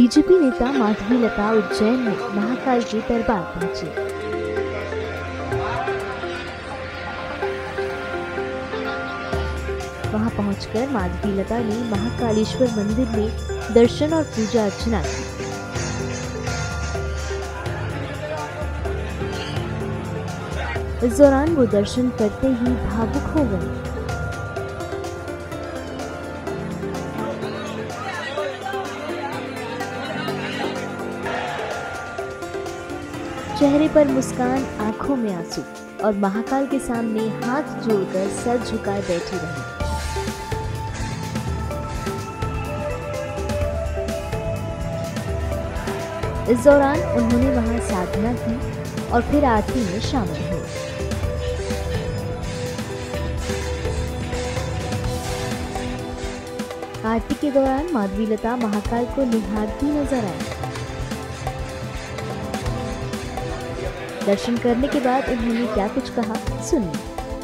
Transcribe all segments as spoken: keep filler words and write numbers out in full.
BJP नेता माधवीलता उज्जैन में महाकाल के दरबार पहुंचे। वहां पहुंचकर माधवीलता ने महाकालेश्वर मंदिर में दर्शन और पूजा अर्चना की। इस दौरान वो दर्शन करते ही भावुक हो गए। चेहरे पर मुस्कान, आंखों में आंसू और महाकाल के सामने हाथ जोड़कर सर झुकाए बैठी रही। इस दौरान उन्होंने वहां साधना की और फिर आरती में शामिल हुए। आरती के दौरान माधवीलता महाकाल को निहारती नजर आई। दर्शन करने के बाद उन्होंने क्या कुछ कहा, सुनिए।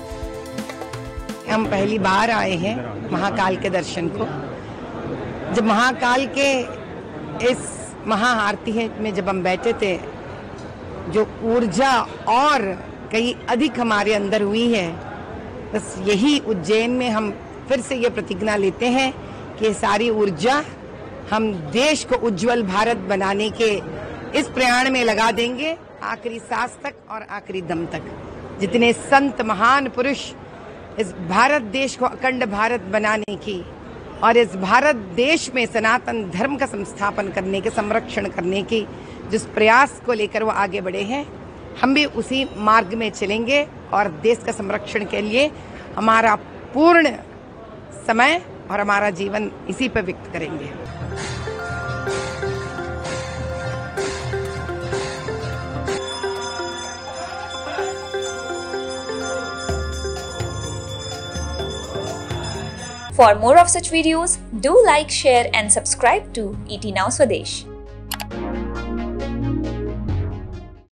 हम पहली बार आए हैं महाकाल के दर्शन को। जब महाकाल के इस महाआरती में जब हम बैठे थे, जो ऊर्जा और कई अधिक हमारे अंदर हुई है, बस यही उज्जैन में हम फिर से ये प्रतिज्ञा लेते हैं कि सारी ऊर्जा हम देश को उज्जवल भारत बनाने के इस प्रयाण में लगा देंगे, आखिरी सांस तक और आखिरी दम तक। जितने संत महान पुरुष इस भारत देश को अखंड भारत बनाने की और इस भारत देश में सनातन धर्म का संस्थापन करने के, संरक्षण करने की जिस प्रयास को लेकर वो आगे बढ़े हैं, हम भी उसी मार्ग में चलेंगे और देश का संरक्षण के लिए हमारा पूर्ण समय और हमारा जीवन इसी पर व्यक्त करेंगे। For more of such videos, do like, share and subscribe to E T Now Swadesh.